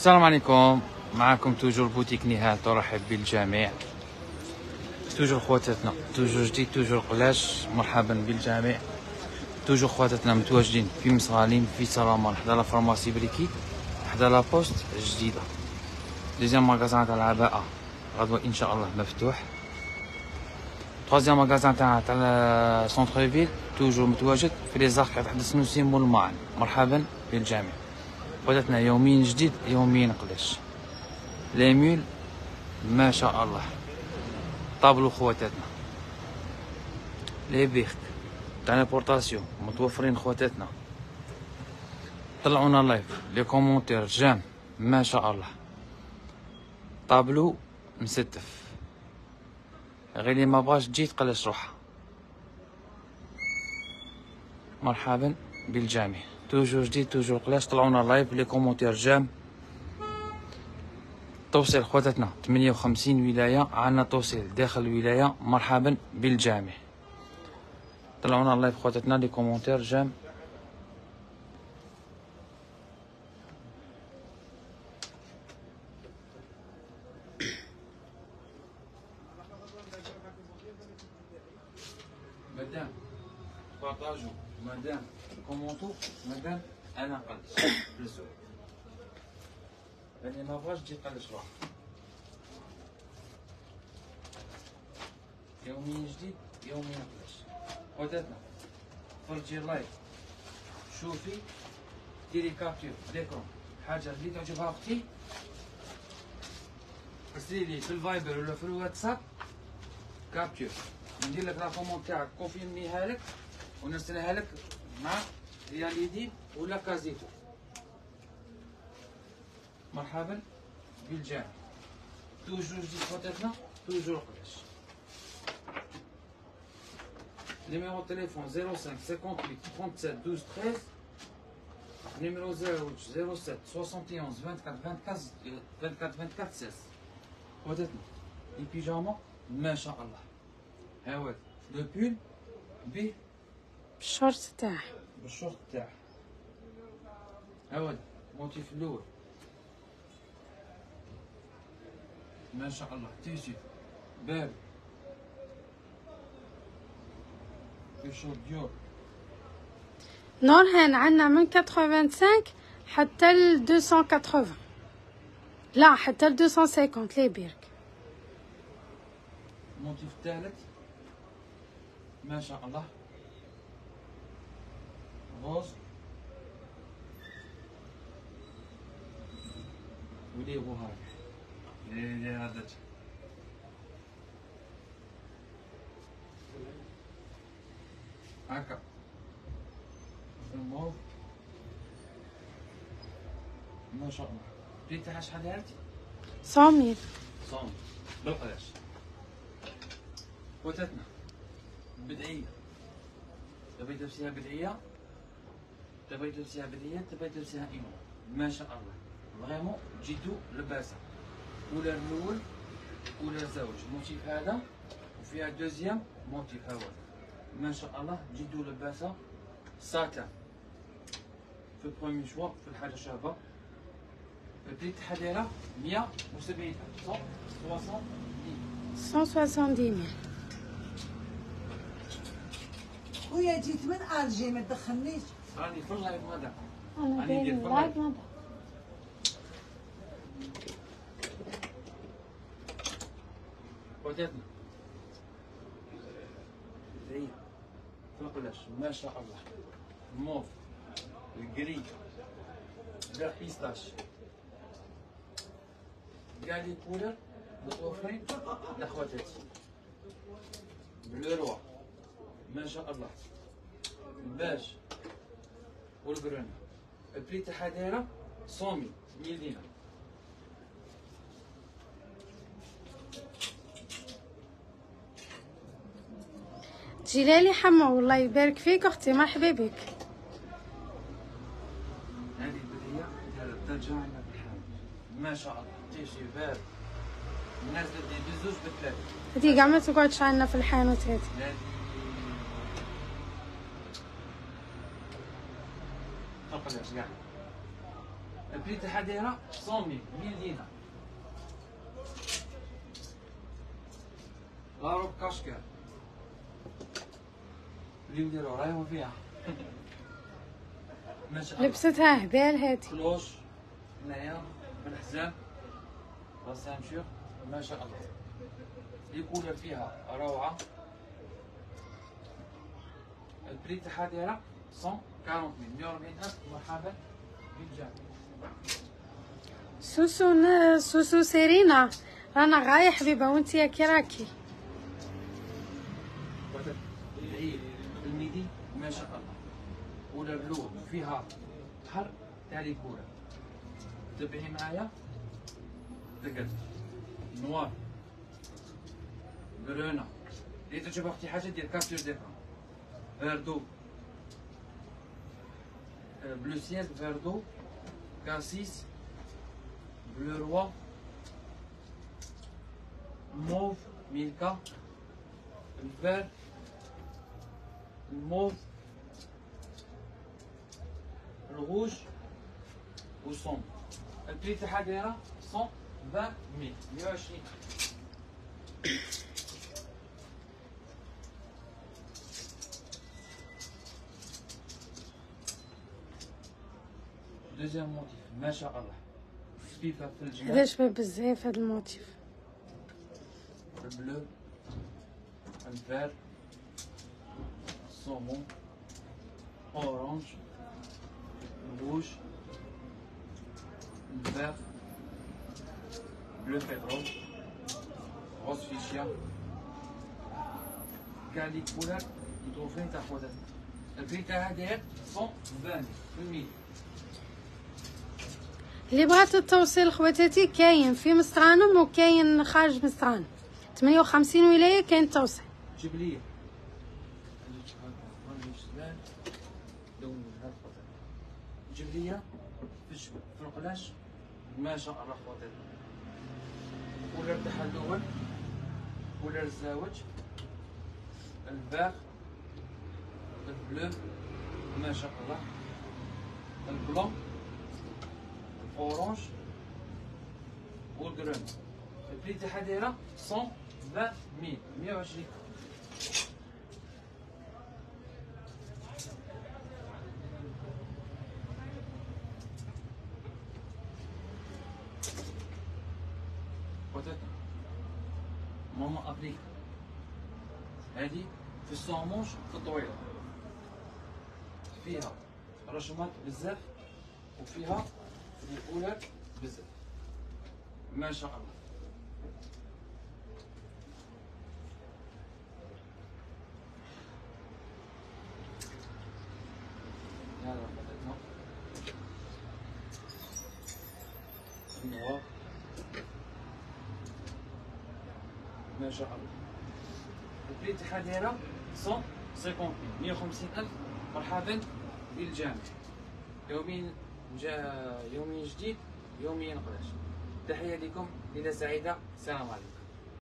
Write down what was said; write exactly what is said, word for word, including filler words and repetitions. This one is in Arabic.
السلام عليكم، معكم توجور بوتيك نهال، ترحب بالجميع. توجور خواتاتنا، توجور جديد، توجور قلاش، مرحبا بالجميع. توجور خواتاتنا متواجدين في مصغالين في سرامان، حدا لا فارماسي بريكيت، حدا لا بوست جديده. دوزيام ماغازان تاع العباءه غدوه ان شاء الله مفتوح. تروازيام ماغازان تاع تاع سونتر فيل توجور متواجد في لي زارك تحت السنوسي مول المعن. مرحبا بالجميع. خواتاتنا يومين جديد يومين قلاش. ليمول ما شاء الله. طابلو خواتاتنا لي بيخت تاع ليبورطاسيون متوفرين خواتاتنا. طلعونا لايف لي كومونتير جام ما شاء الله. طابلو مستف، غير اللي ما بغاش تجي تقلش روحها. مرحبا بالجميع. توجور جديد توجور قلاش. طلعونا لايف لي كومونتير جام. توصيل خواتاتنا ثمانية وخمسين ولاية، عندنا توصيل داخل الولاية. مرحبا بالجميع. طلعونا لايف خواتاتنا لي كومونتير جام. مادام بارطاجو، مادام كومونتو، مادام انا قلش بلسو. اللي ما بغاش تجي تقلش روحها. يوميا جديد يوميا قلش. خواتاتنا فرجي لايف، شوفي، ديري كابتور ديكرون حاجه اللي تعجبها اختي، ارسلي لي في الفايبر ولا في الواتساب كابتور، ندير لك لاكوموند تاعك كونفيرميها لك ونرسلها لك مع رياليدين ولا كازيتو. مرحبا بالجميع. توجور جديد خواتاتنا توجور قلاش. نيميرو تليفون زيرو خمسة ثمانية ثمانية ثلاثة سبعة اثناشر اثنا عشر. نيميرو زيرو زيرو سبعة واحد واحد أربعة أربعة أربعة أربعة أربعة أربعة ستة. خواتاتنا البيجاما ما شاء الله. هاود لو بول بيه بالشورت تاعه بالشورت تاعه. هاود موتيف الاول ما شاء الله. تيشي باب في شورت ديور. نورهان عندنا من خمسة وثمانين حتى ل مئتين وثمانين، لا حتى ل مئتين وخمسين لي بيرك. الموتيف الثالث ما شاء الله روز ولي بوهار لي هذا هكا الموف ما شاء الله. بريد تاعها شحال دارتي؟ مية. صوم بالقلاش. خواتاتنا بدعية، تبغي تلبسيها بدعية، تبغي تلبسيها بدعية، تبغي تلبسيها إيمون ما شاء الله. فريمون جيتو لباسة كولر الأول كولر زوج. موتيف هذا وفيها دوزيام موتيف هاو ما شاء الله. جيتو لباسة ساتان في برومي شوا في الحاجة شابة. البري تاعها دايرة مية وسبعين ألف مية وستين. خويا جيت من الجي ما تدخلنيش. راني في اللايف غدا. انا راني ندير في لايف اللايف. غدا. خواتاتنا زين في القلاش ما شاء الله. الموف الكري لا بيستاش كاع لي كولر متوفرين لخواتاتي. بلو روا ما شاء الله. الباج والقرن. البري تاعها دايره مية مية دينار. جلالي حما والله يبارك فيك اختي، مرحبا بك. هذه البديه ديال الدرجه عندنا في الحانوت ما شاء الله. تيجي باب الناس اللي بزوج بثلاثه. هذه كاع ما تقعدش عندنا في الحانوت هذه. هذه فقلاش كاع البري تاعها دايره مية مية دينار. لا روب كاشكال اللي نديرو رايحو فيها. ما شاء الله لبستها هبال هادي. كلوش هنايا بالحزام راسامشير ما شاء الله. الكولر فيها روعة. البري تاعها دايرة مية وأربعين مية وأربعين ألف. مرحبا بالجميع. سوسو ن... سوسو سيرينا رانا غاية حبيبة وانتي كي راكي. العيد الميدي ما شاء الله. ولا بلو فيها بحر تاع لي كولر. تبعي معايا تقد نوار برونا اللي تعجبك اختي حاجه دير كابتور ديكرون فيردو بلو سيال فيردو كاسيس بلو روا موف ميلكا الفير الموف الروج والصوم. البري تاعها دايره مية وعشرين مية وعشرين. دوزيام موتيف ما شاء الله خفيفه في الجمال. هذا شباب بزاف هاد الموتيف. البلو الفير الصومون اورانج الروج الفير bleu pétrole, rose fuchsia, كاع لي كولر متوفرين تاع خواتاتنا. البري تاعها داير مية وعشرين بالمية. اللي بغات التوصيل خواتاتي كاين في مستغانم وكاين خارج مستغانم. ثمانية وخمسين ولاية كاين التوصيل. جيب ليا جيب ليا في في القلاش ما شاء الله خواتاتنا. كولر تاعها الاول كولر الزاوج الفاغ البلو ما شاء الله البلون الاورانج والجرين. البري تاعها دايره مية وعشرين مية وعشرين. خواتاتنا ماما افريكا هادي في الصاموش في الطويلة فيها رشمات بزاف وفيها الكولر بزاف ما شاء الله. هذا خواتاتنا النوار ما شاء الله. البري تاعها دايره مية وخمسين مية وخمسين ألف. مرحبا بالجامع. يومين جا يومين جديد يومين قلاش. تحية لكم، ليلة سعيدة، السلام عليكم.